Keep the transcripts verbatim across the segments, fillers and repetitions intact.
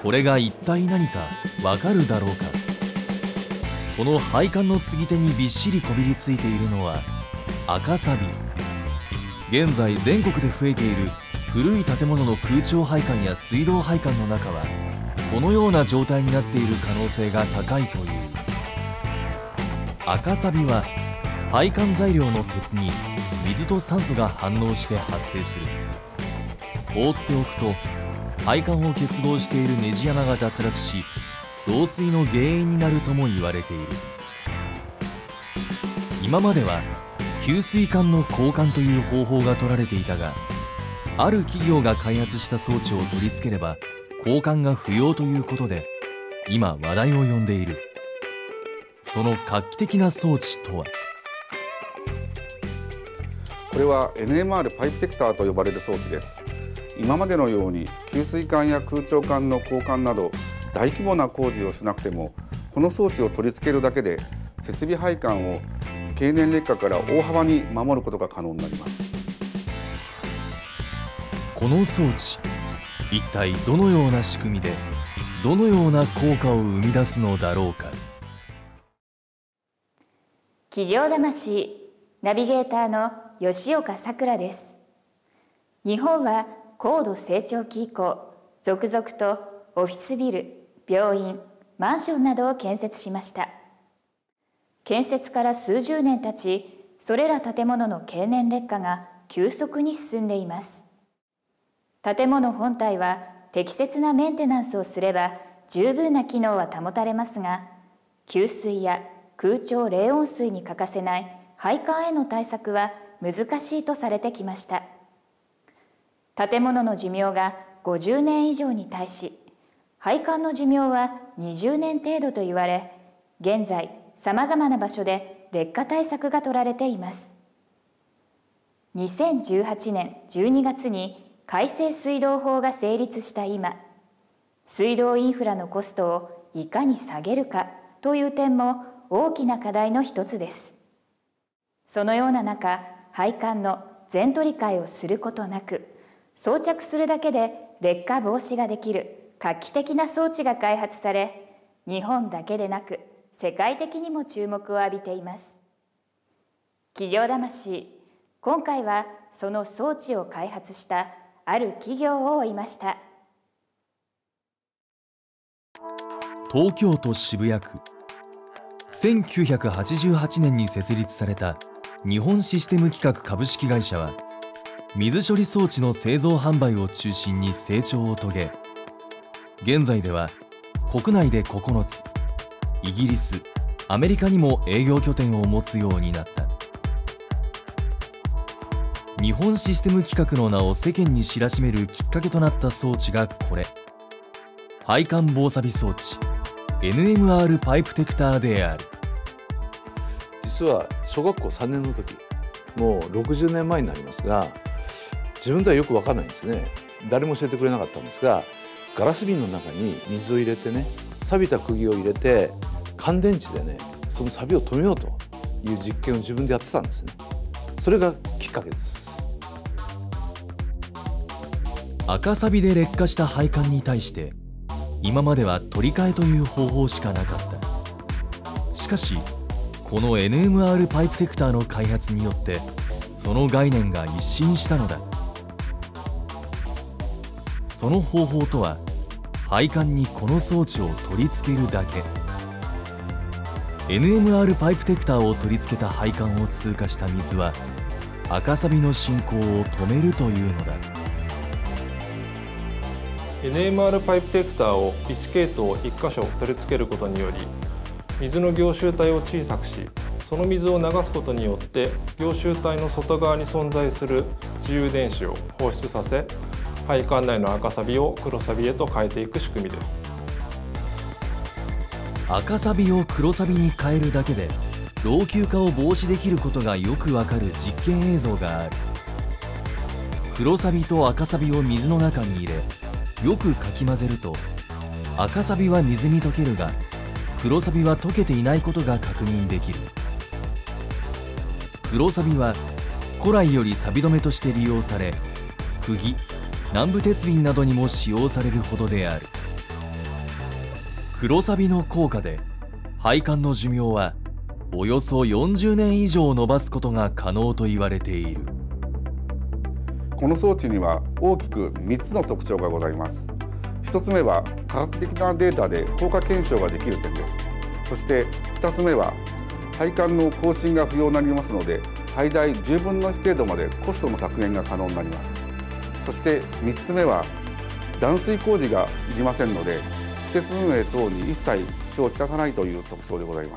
これが一体何かわかるだろうか。この配管の継ぎ手にびっしりこびりついているのは赤サビ。現在全国で増えている古い建物の空調配管や水道配管の中はこのような状態になっている可能性が高いという。赤サビは配管材料の鉄に水と酸素が反応して発生する。放っておくと配管を結合しているネジ穴が脱落し漏水の原因になるとも言われている。今までは給水管の交換という方法が取られていたが、ある企業が開発した装置を取り付ければ交換が不要ということで今話題を呼んでいる。その画期的な装置とは。 これは エヌエムアール パイプテクターと呼ばれる装置です。今までのように給水管や空調管の交換など大規模な工事をしなくても、この装置を取り付けるだけで設備配管を経年劣化から大幅に守ることが可能になります。 この装置、一体どのような仕組みでどのような効果を生み出すのだろうか。 企業魂ナビゲーターの吉岡さくらです。日本は高度成長期以降、続々とオフィスビル、病院、マンションなどを建設しました。建設から数十年経ち、それら建物の経年劣化が急速に進んでいます。建物本体は適切なメンテナンスをすれば十分な機能は保たれますが、給水や空調冷温水に欠かせない配管への対策は難しいとされてきました。建物の寿命がごじゅうねん以上に対し、配管の寿命はにじゅうねん程度と言われ、現在さまざまな場所で劣化対策が取られています。にせんじゅうはちねんじゅうにがつに改正水道法が成立した今、水道インフラのコストをいかに下げるかという点も大きな課題の一つです。そのような中、配管の全取り替えをすることなく、装着するだけで劣化防止ができる画期的な装置が開発され、日本だけでなく世界的にも注目を浴びています。企業魂、今回はその装置を開発したある企業を追いました。 東京都渋谷区、せんきゅうひゃくはちじゅうはちねんに設立された日本システム企画株式会社は、水処理装置の製造販売を中心に成長を遂げ、現在では国内でここのつ、イギリス、アメリカにも営業拠点を持つようになった。日本システム企画の名を世間に知らしめるきっかけとなった装置がこれ、配管防錆装置 エヌエムアール パイプテクターである。 実は小学校さんねんの時、もうろくじゅうねんまえになりますが、自分ではよく分かんないんですね。誰も教えてくれなかったんですが、ガラス瓶の中に水を入れてね、錆びた釘を入れて乾電池でね、その錆びを止めようという実験を自分でやってたんですね。それがきっかけです。 赤錆で劣化した配管に対して今までは取り替えという方法しかなかった。しかしこの エヌエムアール パイプテクターの開発によってその概念が一新したのだ。その方法とは、配管にこの装置を取り付けるだけ。 エヌエムアール パイプテクターを取り付けた配管を通過した水は赤錆の進行を止めるというのだ。 エヌエムアール パイプテクターをいち系統いっ箇所取り付けることにより、水の凝集体を小さくし、その水を流すことによって凝集体の外側に存在する自由電子を放出させ、配管内の赤錆を黒錆へと変えていく仕組みです。 赤錆を黒錆に変えるだけで老朽化を防止できることがよくわかる実験映像がある。黒錆と赤錆を水の中に入れ、よくかき混ぜると赤錆は水に溶けるが黒錆は溶けていないことが確認できる。黒錆は古来より錆止めとして利用され、釘、南部鉄瓶などにも使用されるほどである。 黒錆の効果で配管の寿命はおよそよんじゅうねん以上伸ばすことが可能と言われている。 この装置には大きくみっつの特徴がございます。ひとつめは科学的なデータで効果検証ができる点です。そしてふたつめは配管の更新が不要になりますので、最大じゅうぶんのいち程度までコストの削減が可能になります。そしてみっつめは断水工事がいりませんので、施設運営等に一切支障をきたさないという特徴でございます。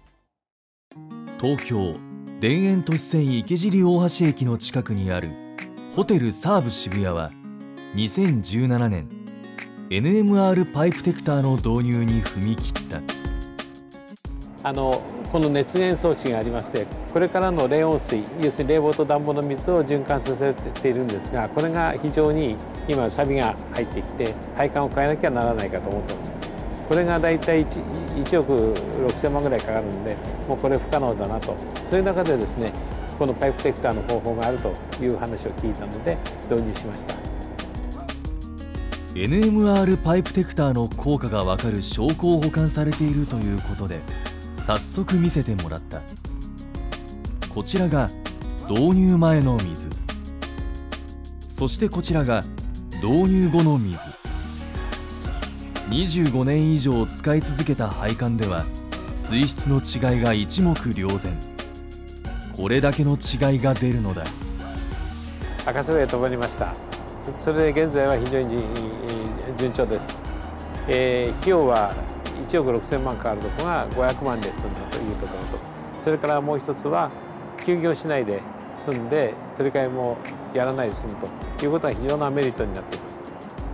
東京田園都市線池尻大橋駅の近くにあるホテルサーブ渋谷はにせんじゅうななねん エヌエムアール パイプテクターの導入に踏み切った。 あのこの熱源装置がありまして、これからの冷温水、要するに冷房と暖房の水を循環させているんですが、これが非常に今錆びが入ってきて配管を変えなきゃならないかと思ってます。これがだいたい いちおくろくせんまんぐらいかかるんで、もうこれ不可能だなと。そういう中でですね、このパイプテクターの方法があるという話を聞いたので導入しました。 エヌエムアール パイプテクターの効果がわかる証拠を保管されているということで早速見せてもらった。こちらが導入前の水、そしてこちらが導入後の水。にじゅうごねん以上使い続けた配管では水質の違いが一目瞭然。これだけの違いが出るのだ。 赤錆が止まりました。それで現在は非常に順調です。えー、費用はいちおくろくせんまんかかるところがごひゃくまんで済んだというところと、それからもう一つは休業しないで済んで取り替えもやらないで済むということは非常なメリットになっています。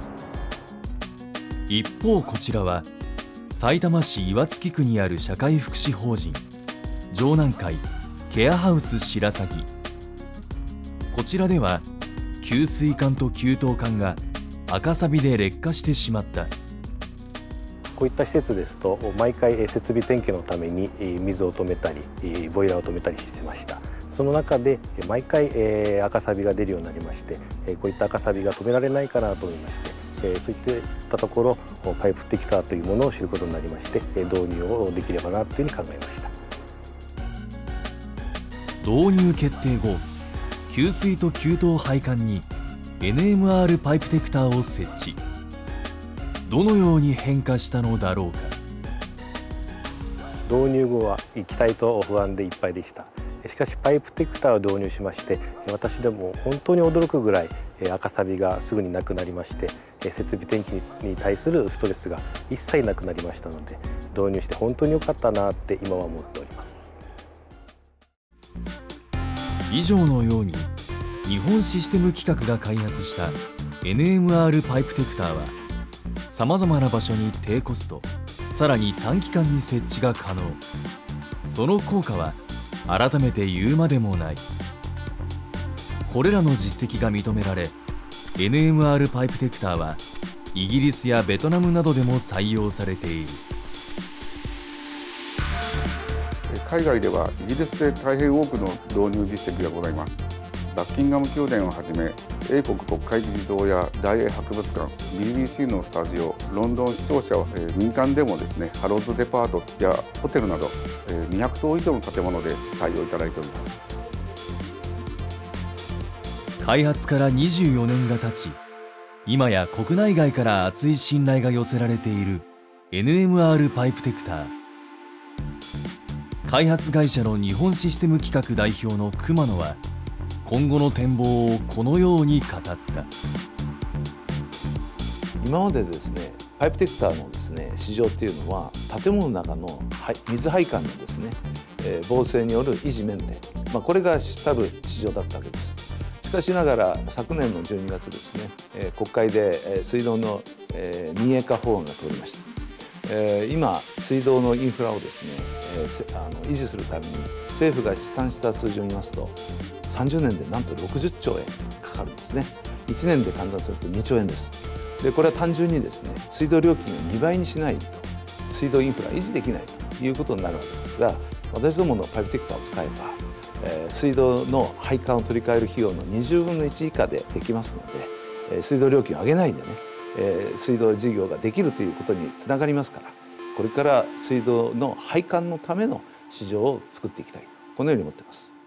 一方こちらはさいたま市岩槻区にある社会福祉法人城南会ケアハウス白鷺。こちらでは給水管と給湯管が赤錆で劣化してしまった。 こういった施設ですと毎回設備点検のために水を止めたりボイラーを止めたりしてました。その中で毎回赤錆が出るようになりまして、こういった赤錆が止められないかなと思いまして、そういったところパイプテクターというものを知ることになりまして、導入をできればなというふうに考えました。 導入決定後、給水と給湯配管に エヌエムアール パイプテクターを設置。どのように変化したのだろうか。 導入後は期待と不安でいっぱいでした。しかしパイプテクターを導入しまして、私でも本当に驚くぐらい赤錆がすぐになくなりまして、設備点検に対するストレスが一切なくなりましたので、導入して本当に良かったなって今は思っております。 以上のように日本システム企画が開発した エヌエムアール パイプテクターはさまざまな場所に低コスト、さらに短期間に設置が可能。その効果は改めて言うまでもない。これらの実績が認められ エヌエムアール パイプテクターはイギリスやベトナムなどでも採用されている。 海外ではイギリスで大変多くの導入実績がございます。バッキンガム宮殿をはじめ英国国会議事堂や大英博物館、 ビービーシー のスタジオ、ロンドン市庁舎、えー、民間でもですね、ハローズデパートやホテルなど、えー、にひゃくとう以上の建物で採用いただいております。 開発からにじゅうよねんが経ち、今や国内外から厚い信頼が寄せられている エヌエムアール パイプテクター。開発会社の日本システム企画代表の熊野は今後の展望をこのように語った。 今までですね、パイプテクターのですね市場っていうのは建物の中の水配管のですね、えー、防水による維持メンテ、まあ、これが主たる市場だったわけです。しかしながら昨年のじゅうにがつですね、えー、国会で、えー、水道の、えー、民営化法案が通りました。えー、今水道のインフラをですね、えー、あの維持するために政府が試算した数字を見ますとさんじゅうねんでなんとろくじゅっちょうえんかかるんですね。いちねんで換算するとにちょうえんです。でこれは単純にですね、水道料金をにばいにしないと水道インフラ維持できないということになるわけですが、私どものパイプテクターを使えば、えー、水道の配管を取り替える費用のにじゅうぶんのいち以下でできますので、えー、水道料金を上げないでね、えー、水道事業ができるということにつながりますから、 これから水道の配管のための市場を作っていきたい、このように思っています。